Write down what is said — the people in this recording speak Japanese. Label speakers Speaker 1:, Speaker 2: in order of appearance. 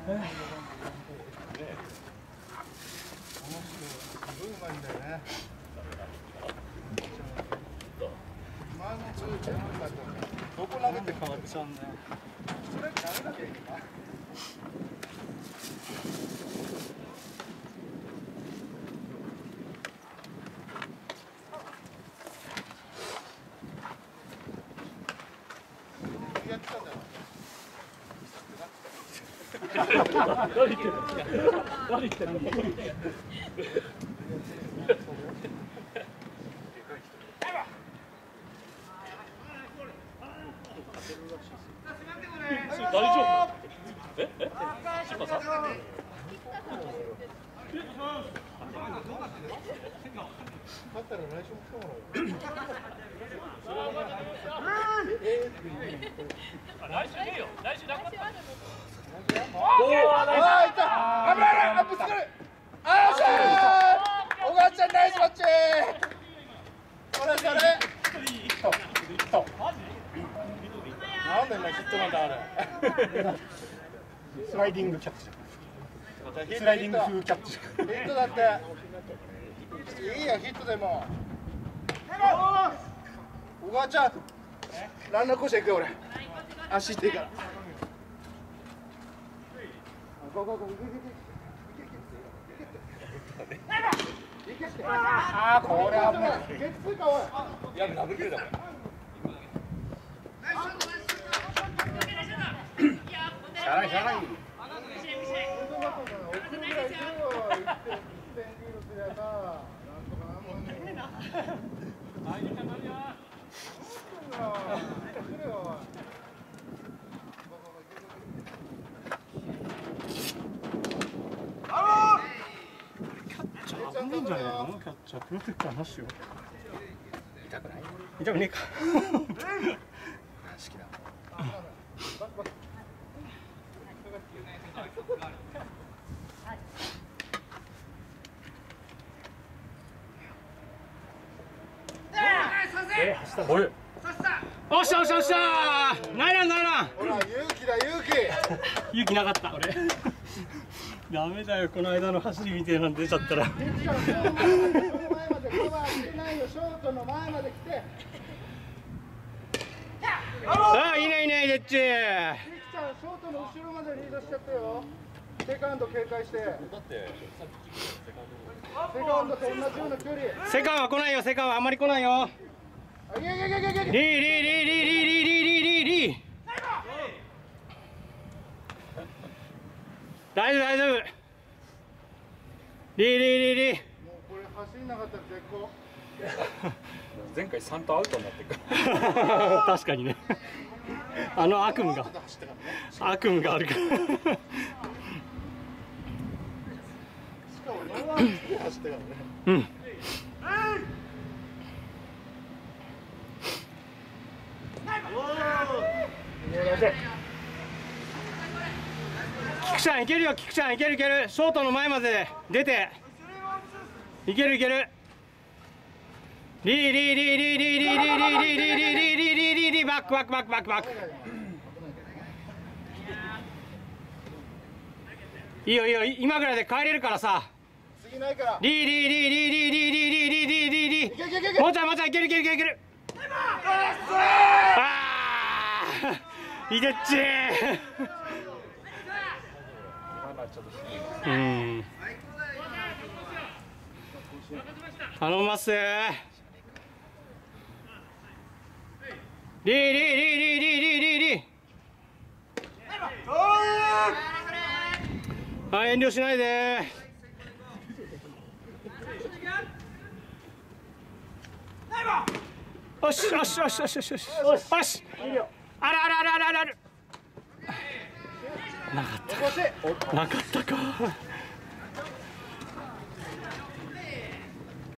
Speaker 1: ごいうまいんだよね。どこ投げて変わっちゃうんだよ。それ投げなきゃいいか。やってたんだよ。
Speaker 2: 何言ってるの？何言ってるの？大丈夫？え？審判さん？
Speaker 1: 勝ったら来週も来てもらうよ。
Speaker 2: 来週ねえよ。来週なくなった。
Speaker 1: おお、あ、いた。危ないな、ぶつかる。あーしゃー。お母ちゃんナイスマッチ。これそれ。なんで今ヒットなんだあれ。
Speaker 3: スライディングキャッチ。スライディング風キャッチ。
Speaker 1: ヒットだって。いいよヒットでも。お母ちゃん。ランナーコース行くよ俺。足痛いから。
Speaker 3: ああ、これ危ない。
Speaker 1: ゲッツーかおい。
Speaker 2: いや、ダブルプレーだこれ。
Speaker 3: しゃあないしゃあない。危ないんじゃないの？キャッチャープロテクターなしよ。
Speaker 1: 痛くない？
Speaker 3: 痛くねえか。
Speaker 1: 好きだ。
Speaker 2: おい。
Speaker 3: おっしゃおっしゃおっしゃ。ナイランナイラン。
Speaker 1: ほら勇気だ勇気。
Speaker 3: 勇気なかった俺。ダメだよ、この間の走りみたいなの出ちゃったら。
Speaker 1: ショートの前までカバーしてないよ。ショートの前まで来て。
Speaker 3: ああ、いないいないでっち。
Speaker 1: キクちゃんショートの後ろまでリードしちゃったよ。セカンド警戒して。
Speaker 2: だって
Speaker 1: セカンドと同じような距離。
Speaker 3: セカンは来ないよ、セカンはあんまり来ないよ。
Speaker 1: あ、いやいやいやいやいや。
Speaker 3: リーリーリーリーリーリーリーリーリー。大丈夫大丈夫。リーリーリーリー。
Speaker 1: もうこれ走んなかったら絶好。
Speaker 2: 前回3とアウトになってるから。
Speaker 3: 確かにね。あの悪夢が悪夢があるから。
Speaker 1: しかもノーアウトで走ったからね。
Speaker 3: うん。菊ちゃんいけるよ、菊ちゃんいけるいける。ショートの前まで出ていけるいける。リーリーリーリーリーリーリーリーリーリーリーリーリーリーリーバックバックバックバックバック。いいよいいよ、今ぐらいで帰れるからさ。
Speaker 1: 次ないから。
Speaker 3: リーリーリーリーリーリーリーリーリーリーリーリーリー。もうちゃんもうちゃんいけるいけるいけるいける。ああ、いでっちー。うん。頼ます。リーリーリーリーリーリーリーリー。はい、遠慮しないで。よしよしよしよしよしよしよし。あらあらあらあらあら。なかったか。なかったか。